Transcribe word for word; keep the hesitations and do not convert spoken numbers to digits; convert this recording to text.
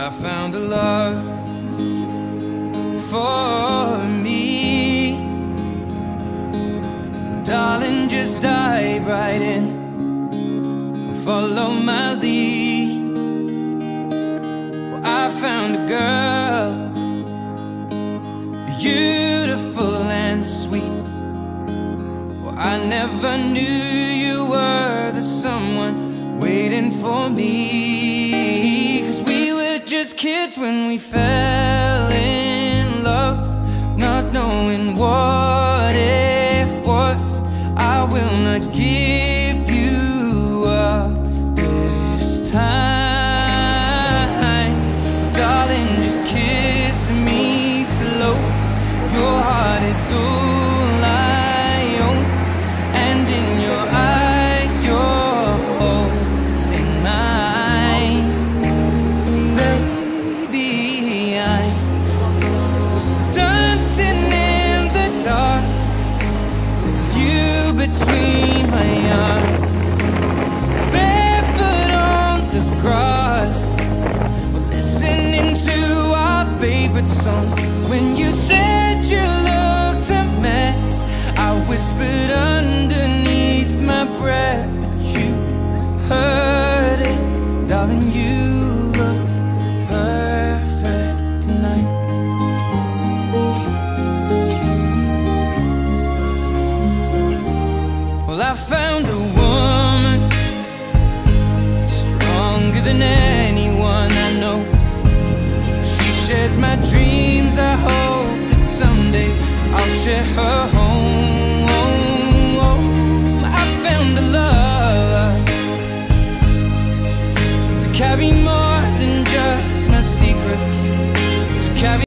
I found a love for me. Darling, just dive right in, follow my lead. Well, I found a girl, beautiful and sweet. Well, I never knew you were the someone waiting for me. 'Cause we were just kids when we fell in love, not knowing what it was. I will not give you up this time. Darling, just kiss me slow. Your heart is all I own, and in your eyes you're holding mine. Baby, I'm dancing in the dark, you between my arms, barefoot on the grass. We're listening to our favorite song. When you said you looked a mess, I whispered underneath my breath, but you heard it. Darling, you look perfect tonight. Well, I found a woman stronger than anyone I know. She shares my dreams. I hope that someday I'll share her home. I found a love to carry me